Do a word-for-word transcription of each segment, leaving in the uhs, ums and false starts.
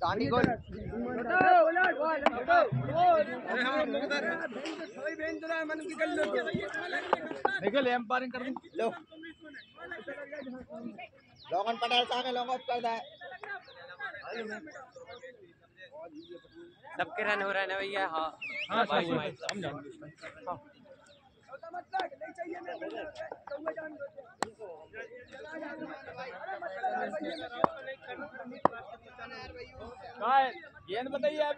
दानी गोल निकल एम्पायरिंग कर लो लोगन पटेल साहब ने लॉन्ग ऑफ कर दिया सबके रन हो रहे हैं ना भैया। हाँ हाँ समझा गेंद बताइए आप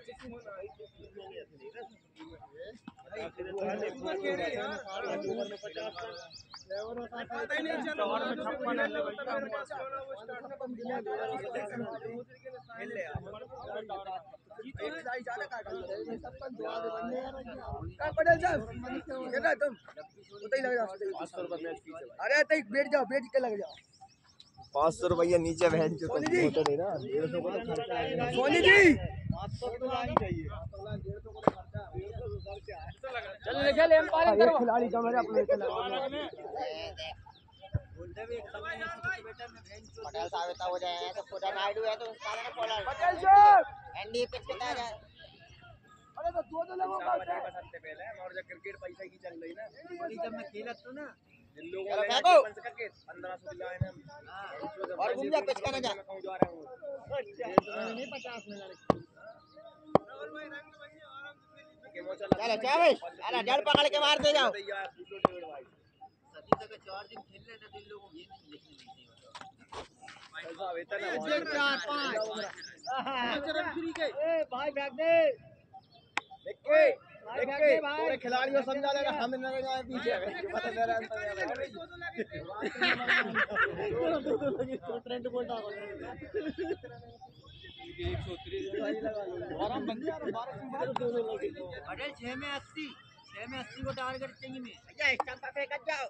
पटेल साहब तुम अरे बैठ जाओ बैठ के लग जाओ पाँच सौ रुपया नीचे बहन जो सोनी जी सोनी जी चल निकल एम्पायरिंग करो खिलाड़ी कम है अपने पटेल साहब इतना हो जाए तो खुदा नायडू है तो उसका ना बॉलर पटेल साहब एनडी पिच पे आ जाए अरे तो दो दो लोगों का सबसे पहले और जब क्रिकेट पैसा की चल रही ना जब मैं खेला तो ना इन लोगों ने बंद करके पंद्रह सौ दिलाए हैं और घूम जा पिच करने जा कहूं जा रहे हूं नहीं पचास में लड़के चलो क्या भाई अरे जड़ पकड़ के मार दे जाओ सदी तक चार दिन खेल लेते तो इन लोगों ये नहीं लिखने नहीं चार पाँच ए भाई भाग दे देख के देख के पूरे खिलाड़ियों समझा लेना हम न जाए पीछे पता दे रहा है ट्रेंड बोल डाल एक सौ तीस आराम बन गया पटेल छह में अस्सी छह में अस्सी को टारगेट चाहिए में भैया स्टंप पे कट जाओ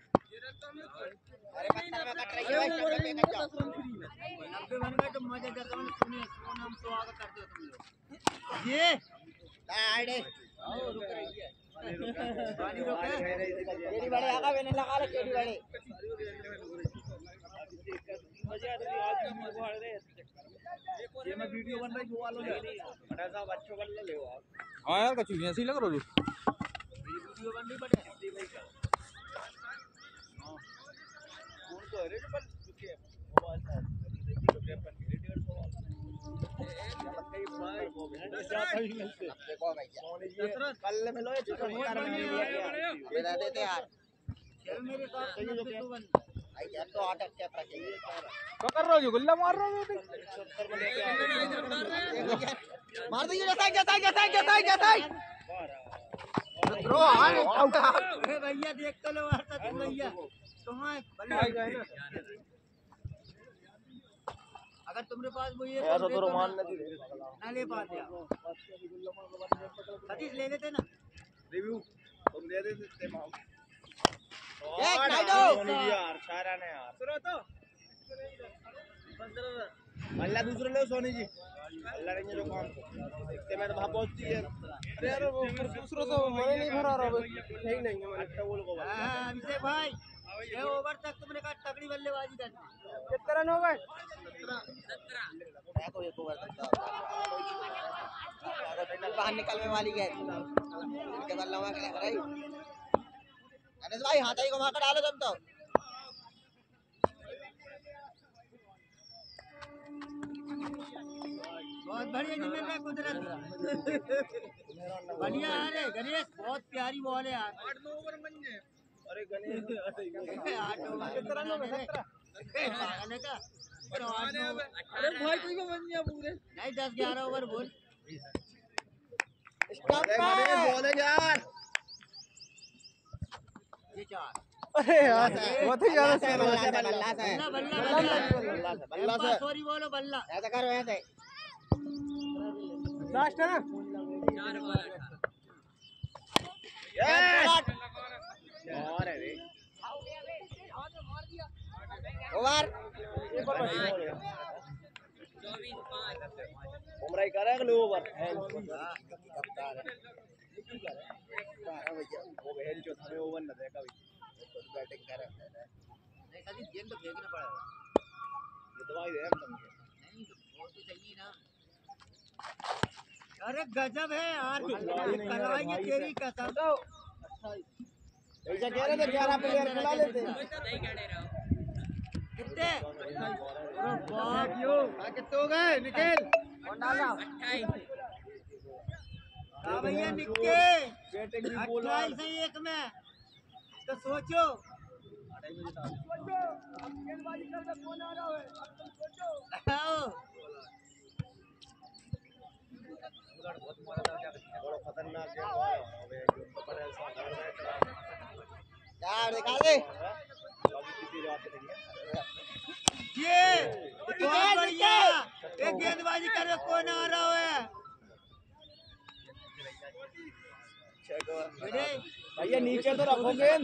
अरे पत्थर में कट रही है स्टंप पे कट जाओ नब्बे बन गए तो मजा करता हूं सुनिए फोन हम तो आगे कर दो तुम लोग ये आड़े आओ रुक रही है पानी रोक केड़ी बड़े आगा मैंने लगा ले केड़ी बड़े मजा आ रही आज हम को रहे ये मैं वीडियो बन रही वो वालों ने बड़ा साहब अच्छो कर ले हो आप हां यार कछु ऐसे ही लग रहा है वीडियो बन रही बड़े भाई का हां कौन तो अरे पर रुकिए मोबाइल था देखिए तो अपन डेढ़ सौ कई भाई वो जाता ही मिलते देखो भैया कल मिलो ये चिकन बता देते यार चल मेरे साथ सही जो भाई यार तो आठ अच्छा चाहिए क्या कर रहे हो गुल्ला मार रहे हो मार दीजिए जैसा जैसा जैसा जैसा जैसा ब्रो आउट अरे भैया देख तो लो मारता तुम भैया तुम्हारे बल्ला गए ना अगर तुम्हारे पास वो ये ऐसा तो रोमान नहीं ना ले पाते सतीश ले लेते ना रिव्यू तुम दे देते माओ एक नाइडो यार सारा ने यार सुनो तो अल्लाह दूसरे लो सोनी जी अल्लाह ने जो काम देखते मैं तो वहां पहुंचती है अरे यार वो दूसरा तो मैंने नहीं भरा रहा नहीं नहीं मैंने अच्छा बोल को हां अभिषेक भाई ये ओवर तक तुमने कहा तगड़ी बल्लेबाजी करनी कितना रन हो गए सत्रह मैं को एक ओवर तक बाहर निकलने वाली है इनके बल्ला हुआ क्या रही अनिस भाई हाथ ही घुमा कर डालो तुम तो बहुत बढ़िया जिम्मे में कुदरत बढ़िया है गणेश बहुत प्यारी बॉल है यार आठ नौ ओवर बन गए अरे गणेश आठ ओवर कितना लो सत्रह पागल है का अरे भाई कोई को बन गया पूरे नहीं दस ग्यारह ओवर बोल स्टॉप बॉल है यार ये चार अरे यार बहुत ही ज्यादा से बल्ला से बल्ला से बल्ला बल्ला बल्ला से सॉरी बोलो बल्ला ऐसा करो ऐसे लास्ट है ना चार ओवर यस और है रे ओवर चौबीस पाँच उमराई करे अगले ओवर वो बहन जो था ओवर न देगा बैटिंग कर नहीं सदी गेंद तो फेंकना पड़ेगा ये दवाई दे हम नहीं वो तो चाहिए ना अरे गजब है यार, कराएंगे तेरी कसम। ऐसा कह रहे थे ग्यारह प्लेयर खिला लेते कितने? कितने हो गए निखिल? हाँ भैया निक्के अट्ठाईस है एक में, तो सोचो। खतरनाक यार दिखा दे ये बहुत बढ़िया। एक गेंदबाजी कर रहे कौन आ रहा है भैया? नीचे तो रखो गेंद,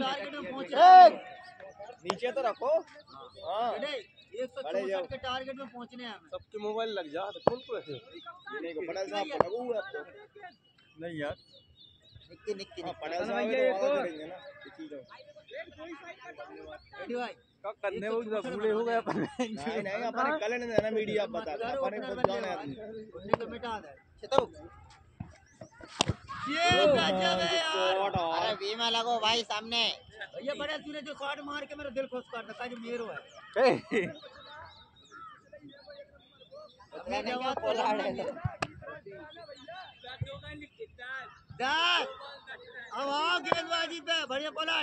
नीचे तो रखो। हाँ एक सौ चौसठ के टारगेट में पहुंचने हैं हमें। सबके मोबाइल लग जा तो कौन को ऐसे नहीं को पटेल साहब को लगू है तो नहीं यार। निक्के निक्के पटेल साहब को करेंगे ना भाई का करने वो पूरे हो गए अपन। नहीं नहीं अपन कल नहीं देना मीडिया बता अपन खुद जाने आदमी को मिटा दे तो ये गजब है यार। अरे बीमा लगो भाई सामने भैया, बड़े तूने जो शॉट मार के मेरा दिल खुश कर दिया जो मेरो है। अब आओ गेंदबाजी पे बढ़िया पलट।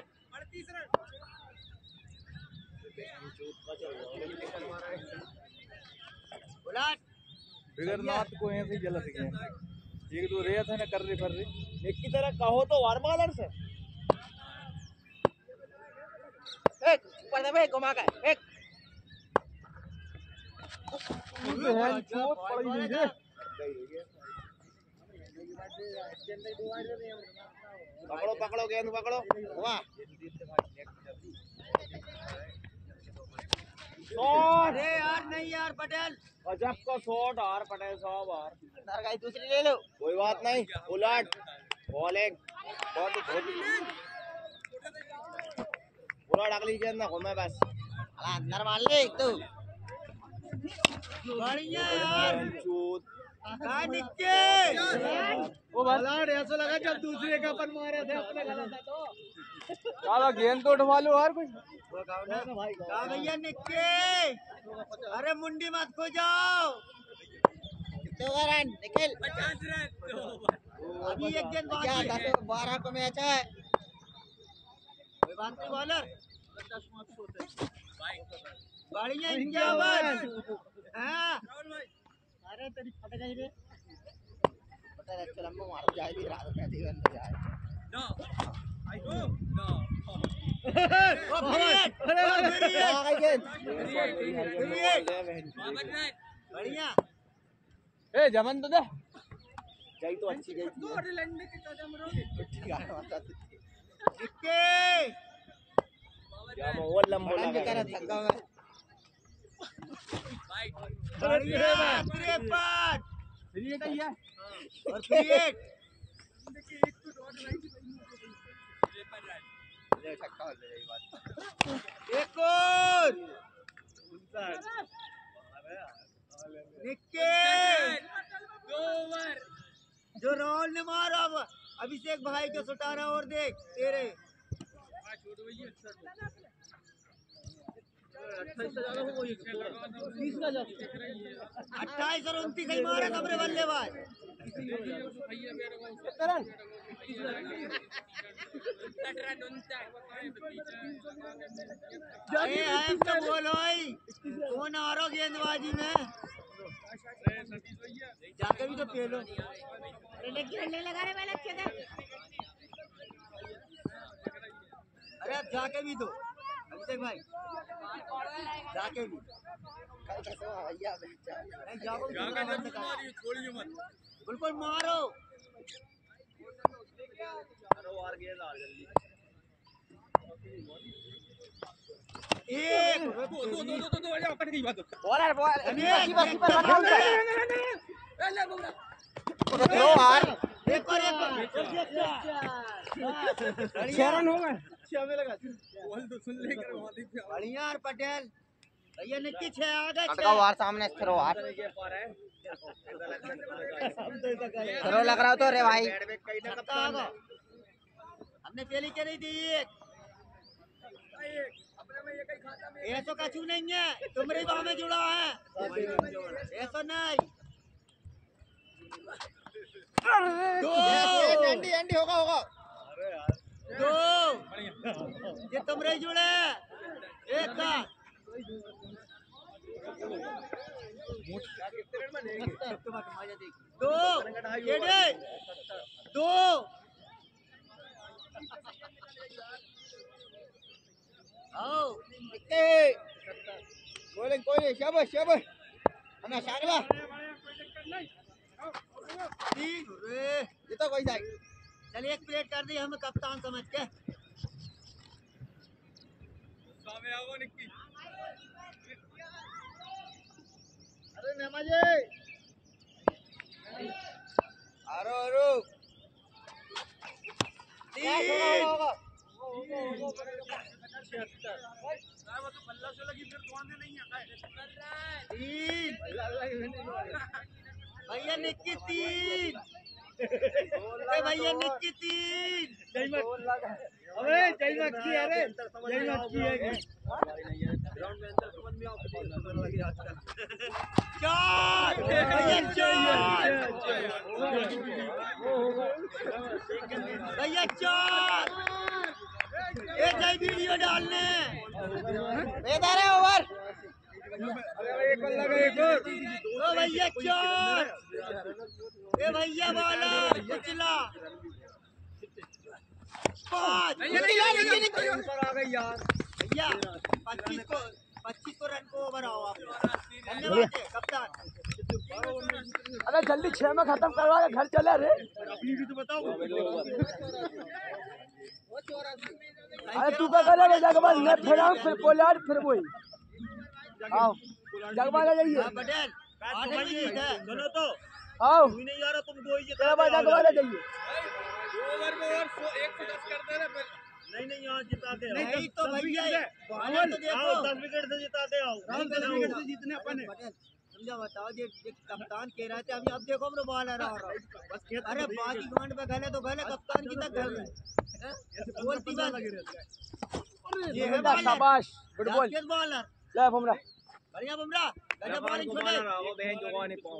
पलट बिगर नाथ को ऐसे जलत गए एक दो रेत है ना कर रही फर रही एक की तरह कहो तो वार बॉलर से एक ऊपर दे भाई घुमा के एक है चोट पड़ी हुई है। पकड़ो पकड़ो गेंद पकड़ो। वाह अरे यार नहीं यार पटेल गजब का शॉट यार पटेल साहब यार। गाई दूसरी ले लो कोई बात नहीं उलट बॉलिंग बहुत पूरा अगली गेंद ना घूमे बस अंदर मार ले तू। बढ़िया यार निक्के वो बलाड ऐसा लगा जब दूसरे का अपन मारे थे अपने गलत था तो चलो गेंद तो उठवा लो यार कुछ भैया निक्के। अरे मुंडी मत खो जाओ तो रन निकल अभी एक गेंद बाकी है बारह को मैच है। कोई बात नहीं बॉलर बढ़िया इक्यावन। हाँ अरे तेरी फट गई रे पता है लंबा मार जाए भी रात में दी बंद जाए नो आई गो नो ओ फिर बढ़िया ए जमन तो दे गई तो अच्छी गई दो लड़ने के कदम रो निक्के क्या वो लंबा लगा कर थका मैं बढ़िया तिरपन फिर का है और फिर एक और निक्के जो राहुल ने मारा अब अभिषेक भाई के सुटारा और देख तेरे अट्ठाईस और उनतीस ही मारे हमरे बल्लेबाज। तो बोलो कौन आ रहा गेंदबाजी में जाके भी तो पेलो लगा रहे अरे जाके भी तो अभिषेक भाई जाके भी बिल्कुल मारो एक बॉलर एक और एक छह रन हो गए बढ़िया पटेल भैया निक्की छह आ गए अटका वार सामने थ्रो वार थ्रो लग रहा हो तो रे भाई हमने पहली के नहीं दी ऐसा कछु नहीं है तुम्हारी बाह में जुड़ा है ऐसा नहीं दो एंडी एंडी होगा होगा दो ये तुम्हारे जुड़े एक का दो ये दे दो आओ बोलें कोई शाबाश शाबाश अन्ना शानवा तीन रे ये तो कोई जाए चलिए एक प्लेट कर दी हमें कप्तान समझ के सामने आओ निक्की अरे नेमा जी आरो आरो तीन होगा तीन भैया निक्की तीन भैया निक्की तीन जय मत अबे जय मत की अरे जय मत की है ग्राउंड में अंदर समझ में आओ लगी आजकल चार भैया चार भैया चार ये जय वीडियो डालने बेदार है ओवर एक और लगा एक और ओ भैया चार ये भैया वाला कुचला पाँच पर आ गई यार भैया पच्चीस को पच्चीस को रन को ओवर आओ आप धन्यवाद कप्तान अरे जल्दी छह में खत्म करवा के घर चले रे अपनी भी तो बताओ अरे तू क्या करेगा जगबाल मैं फिर आऊं फिर पोलार फिर वही आओ जगबाल आ जाइए पटेल आठ में जीत है सुनो तो आओ नहीं यार तुम दो ही तेरा बार जगबाल आ जाइए ओवर में और एक सौ दस कर दे रहे फिर नहीं नहीं यहाँ जिताते आओ नहीं तो भैया आओ दस विकेट से जिताते आओ दस विकेट से जीतने अपन पटेल समझा बताओ ये कप्तान कह रहे थे अभी अब देखो हम बॉलर आ रहा अरे बाकी ग्राउंड पे गले तो गले कप्तान की तक घर में बोलती बात ये है शाबाश गुड बॉल बॉलर ले बुमराह बढ़िया बुमराह गजब बॉलिंग छोड़े वो बहन जो नहीं पाओ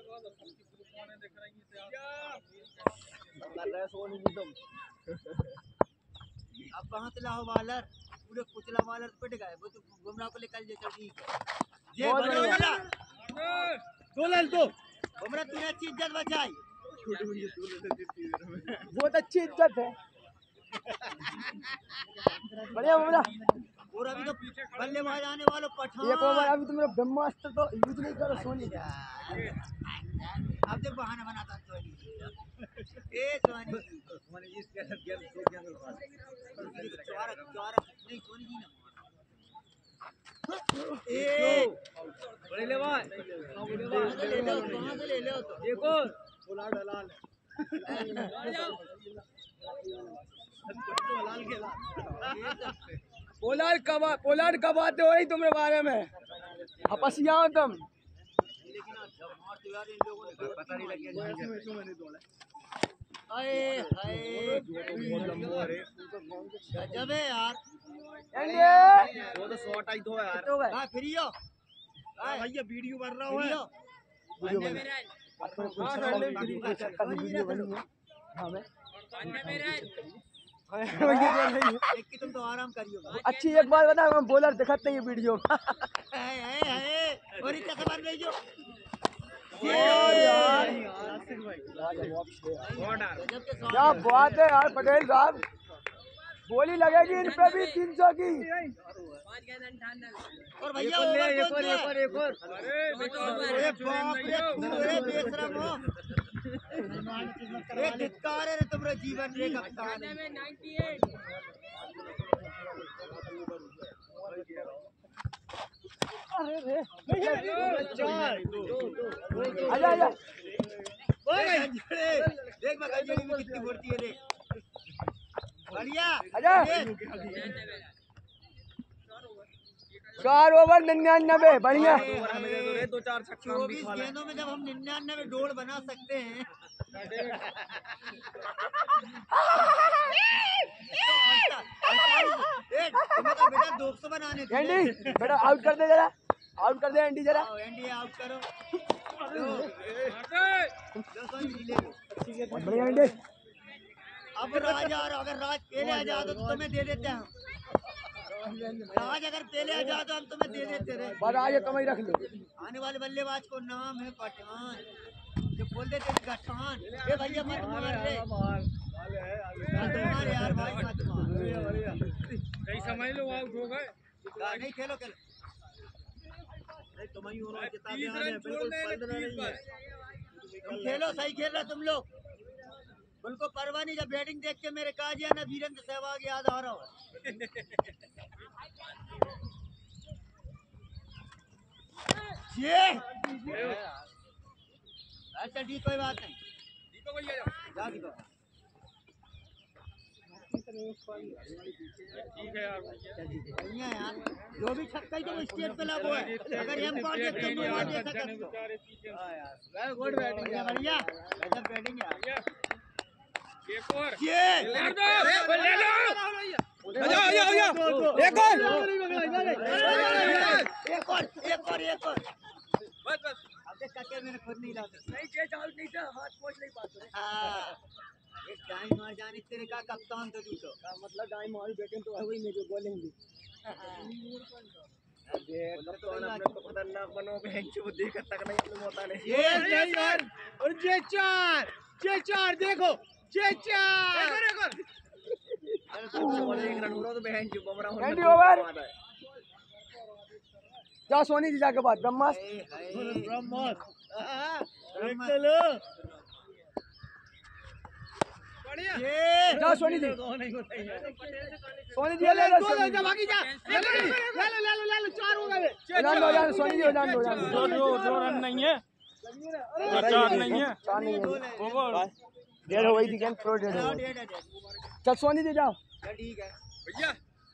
कर रहे सोनी जी तुम अब कहाँ से लाओ बॉलर पूरे कुचला बॉलर पिट गए वो तो बुमराह को लेकर ले चल ठीक है ये बढ़िया दो लाल दो बुमराह तूने अच्छी इज्जत बचाई बहुत अच्छी इज्जत है बढ़िया बुमराह और अभी तो बल्लेबाज आने वालों पठान एक ओवर अभी तुम ब्रह्मास्त्र तो यूज नहीं करो सोनी अब देख बहाना बनाता सोनी ए सोनी सोनी जी इसके अंदर गेम दो गेम चौरा चौरा नहीं सोनी जी ना ए बड़े ले भाई कहां से ले लो कहां से ले लो तो देखो बोला दलाल पोलार कब पोलार कब आते हो रही तुम्हारे बारे में हपसिया हो तुम लेकिन आज मार तो यार इन लोगों ने पता नहीं लगे आए हाय गजब है यार वो तो शॉट आई दो यार हां फ्री हो हां भैया वीडियो बन रहा है वीडियो बन वीडियो बनी है हां मैं एक की तुम तो आराम करियो अच्छी एक बात बता हम बॉलर दिखाते हैं वीडियो हाय हाय हाय और इतना खबर नहीं जो यार क्या बात है यार पटेल साहब बोली लगेगी इन पे भी तीन सौ की और भैया एक ओवर और कौन एक सा और एक और अरे बाप रे तू रे बेशरम हो ये धिक्कार है रे तुम्हारे जीवन रे कप्तान अरे रे चार आजा आजा देख मैं गंजड़ी में कितनी फुर्ती है देख बढ़िया आजा चार ओवर निन्यानबे बढ़िया। दो चार छक्का चौबीस गेंदों में जब हम निन्यानबे डोल बना सकते हैं तुम्हें तो बेटा दो सौ बनाने थे। एंडी बेटा आउट कर दे जरा, आउट कर दे एंडी जरा। एंडी आउट करो। बढ़िया एंडी। अब राज आ रहा, अगर राज पहले आ जाओ तो तुम्हें दे देते हैं। राज अगर पहले आ जाओ तो हम तुम्हें दे देते रहे। पर आज कमाई रख लो। आने वाले बल्लेबाज को नाम है पठान, जो बोल देते गठान। ये भैया मत मार रे, मत मार यार भाई, मत मार। नहीं समझ लो आउट हो गए। नहीं खेलो खेलो, नहीं तुम ही हो किताबें आ रहे बिल्कुल पंद्रह नहीं है। तुम खेलो, सही खेल रहे तुम लोग, बिल्कुल परवाह नहीं। जब बैटिंग देख के मेरे कहा जिया ना वीरेंद्र सहवाग याद आ रहा हो। ये अच्छा ठीक, कोई बात नहीं। जा दीपो। ठीक है यार, बढ़िया यार, जो भी छक्का ही तो स्टेट पे लागू है। अगर हम पार देते तो वहाँ दे सकते हो। हां यार, वेरी गुड बैटिंग है, बढ़िया गजब बैटिंग है। एक और ये ले दो, ले लो, आजा आजा आजा, एक और एक और एक और एक और बस बस। अब देख कके मैंने खुद नहीं लाता। नहीं कैच आउट नहीं था, हाथ पहुंच नहीं पाते। हां, एक डाई मार जाने तेरे का कप्तान तो तू तो मतलब डाई मारी बैटिंग तो है वही मेरे बॉलिंग भी। ये कप्तान अपने तो खतरनाक बनो, बेंच को देख तक नहीं अपने होता नहीं। ये नहीं यार, और जे चार जे चार देखो, जे चार एक और एक रन हो तो बेंच बुमराह होने एंडी ओवर। जा सोनी जी जाके बात ब्रह्मास्त्र ब्रह्मास्त्र चलो बढ़िया। ये जा सोनी जी, सोनी जी ले लो, सोनी जी बाकी जा ले लो ले लो ले लो ले लो, चार हो गए। जान दो, जान सोनी जी जान दो, जान दो। दो दो रन नहीं है, चार नहीं है, चार नहीं है, ओवर डेढ़ हो गई थी गेंद, प्रो डेढ़ हो चलो गई। डेढ़ है, डेढ़। चल सोनी जी जाओ। चल ठीक है भैया।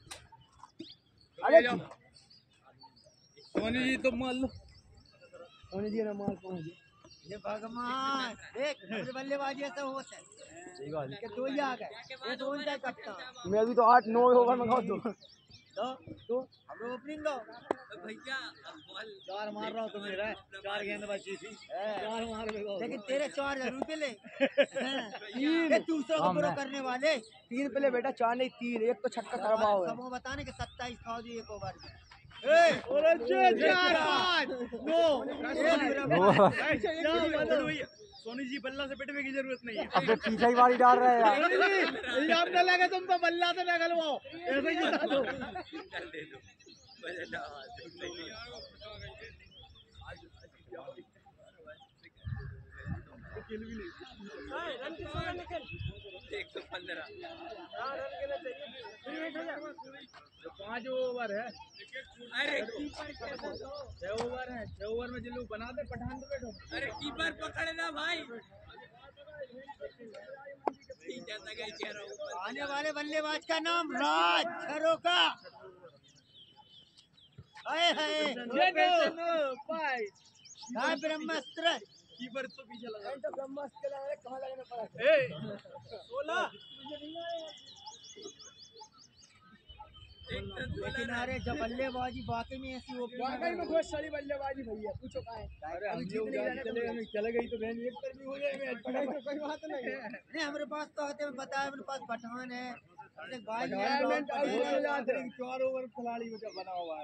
अरे सोनी जी तो मान लो, सोनी जी ने मार पहुंच गई। ये भगवान देख, मेरे बल्लेबाजी ऐसा होता है। सही बात कि दो ही आ गए, ये दो ही कप्तान। मैं भी तो आठ नौ ओवर में खाओ दो तो तो हम ओपनिंग दो भैया चार मार रहा हूँ तो मेरा चार गेंद बची थी, चार मार लेकिन तेरे चार जरूर पे ले। ये दूसरों को बुरा करने वाले। तीन पे ले बेटा, चार नहीं तीन, एक तो छक्का खराबा हुआ है। सबको बताने के सत्ताईस था जी एक ओवर में। सोनी जी बल्ला से पिटने की जरूरत नहीं है। अब पीछे ही बारी डाल रहे हैं यार। इल्जाम न लगे तुम तो बल्ला से न गलवाओ, ऐसे ही जिता दो। एक सौ पंद्रह पाँच ओवर है। अरे छह ओवर है, छह ओवर में जिल्लू बना दे पठान तो बैठो। अरे कीपर पकड़ ना भाई। आने वाले बल्लेबाज का नाम राज झरोका। हाय हाय ब्रह्मास्त्र। कीपर तो पीछे लगा, तो ब्रह्मास्त्र लगा रहे, कहाँ लगाना पड़ा? सोलह लेकिन अरे जब बल्लेबाजी वाकई में ऐसी वाकई में बहुत सारी बल्लेबाजी भैया, पूछो कहाँ है? अरे हम लोग चले हमें चले गई तो बहन एक पर भी हो जाएगा, कोई बात नहीं है। नहीं हमारे पास तो होते हैं, बताया हमारे पास पठान है, भाई टूर्नामेंट आउट हो जाते हैं। चार ओवर खिलाड़ी मुझे बना हुआ है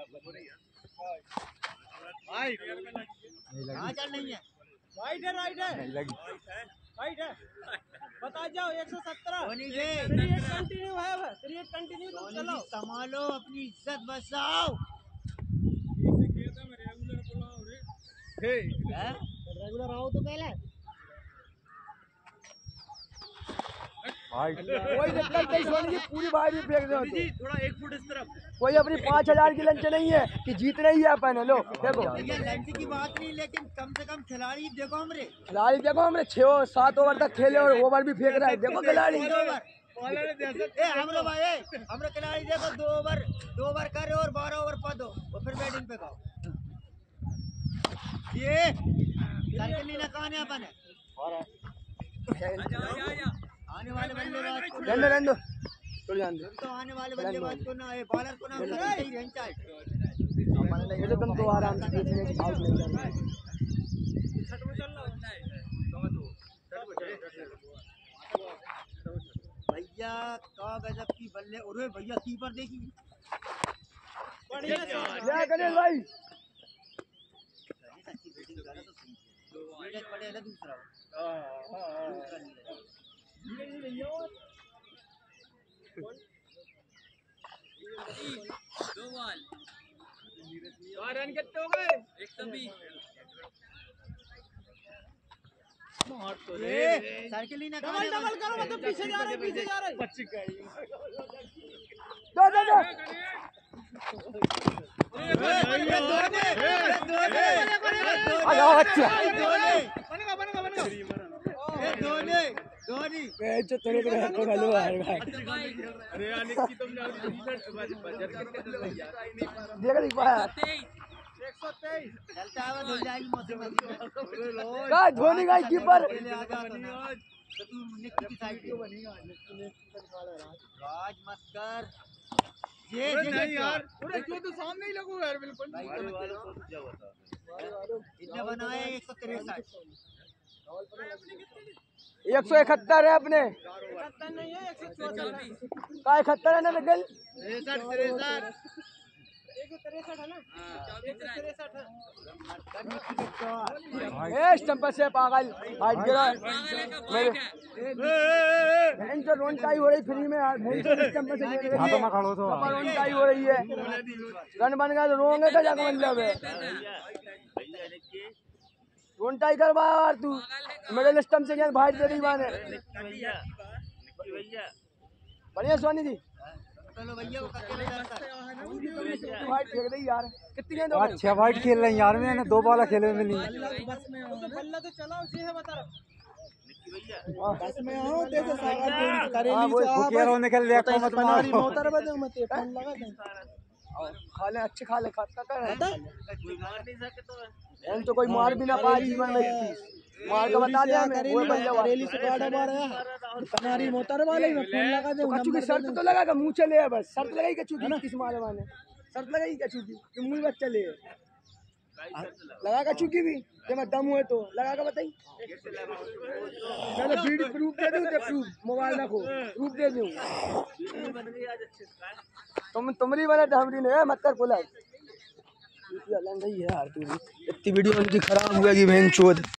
भाई। हाँ चल नहीं है, राइट है, राइट है, नहीं लगी। राइट है, बता जाओ। एक सौ सत्रह धोनी जी कंटिन्यू है, क्रिएट कंटिन्यू तो धोनी चलो। जी संभालो अपनी इज्जत बचाओ। रेगुलर आओ तो पहले कोई दिक्कत नहीं, सोनी जी पूरी बारी फेंक दो। जी थोड़ा एक फुट इस तरफ। कोई अपनी पाँच हजार की लंच नहीं है कि जीतना ही है अपन। लो देखो ये लंच की बात नहीं, लेकिन कम से कम खिलाड़ी देखो हमरे। खिलाड़ी देखो, हमने छह सात ओवर तक खेले और ओवर भी फेंक रहा है। देखो खिलाड़ी, ए हमरो भाई ए हमरो खिलाड़ी देखो दो ओवर दो ओवर करे और बारह ओवर पा दो और फिर बैटिंग पे गाओ ये सर्कल ना कहां है अपन है और आने वाले बल्लेबाज को रन रन दो छोड़ जान दो तो आने वाले बल्लेबाज को ना बॉलर को ना सही रन चाहिए ये तो तुम तो आराम से देखने की आउट नहीं जाना भैया का गजब की बल्ले अरे भैया कीपर देखी बढ़िया क्या करे भाई पड़े ना दूसरा दो बॉल और रन कितने हो गए एक सौ बीस मार तो रे सर्कल ही ना डबल डबल करो मतलब पीछे जा रहे पीछे जा रहे बच गई दो दो दो आ जाओ अच्छा बनेगा बनेगा बनेगा ए धोनी धोनी ए जो तेरे को है तो हेलो यार भाई अरे यार निकी तुम जाओ बजट कितने भैया देख ली बात एक सौ तेईस चलता है हो जाएगी मौसम का धोनी का कीपर तो तू निकी की साइड राज मत कर ये नहीं यार अरे जो तो सामने ही लगो यार बिल्कुल इतने बनाए एक सौ तिरसठ एक सौ इकहत्तर है अपने नहीं है एक सौ चौबीस का इकहत्तर है ना निकल तिरसठ तिरसठ एक सौ तिरसठ है ना एक सौ तिरसठ है ए स्टंपर से पागल हाथ गिरा मेरे इन तो रोन टाई हो रही फ्री में यार मैं तो स्टंपर से गिर हां तो मैं खड़ो तो रोन टाई हो रही है रन बन गया तो रोंगे तो जाके मतलब है रोन टाई करवा यार तू मिडिल स्टंप से क्या भाई दे रही माने बढ़िया सोनी जी चलो भैया वो करके ले जाता वाइट फेंक दे यार कितनी गेंद हो गई छह वाइट खेल रहे हैं यार मैंने दो बॉल खेले में नहीं बल्ला तो चलाओ जी है बता बस में आओ तेरे सागर पे करेली से आ बस निकल ले को मत पनारी मारो मोतर बदे मत फोन लगा दे खा ले अच्छे खा ले खाता कर कोई मार नहीं सकते हम तो कोई मार भी ना पाए जीवन में मार के बता दे हमें वो बन जाओ करेली से गाड़ा मारा पनारी मोतर वाले में फोन लगा दे कचू की शर्त तो लगा के मुंह चले है बस शर्त लगाई कचू की किस मारे माने शर्त लगाई कचू की कि मुंह बस चले लगा कचू की भी जब दम हुए तो लगा के बताई चलो वीडियो प्रूफ दे दूं ते प्रूफ मोबाइल रखो प्रूफ दे दूं तुम तुमरी बने हमरी ने मत कर बोला इतनी वीडियो उनकी खराब हुएगी बहन चोद।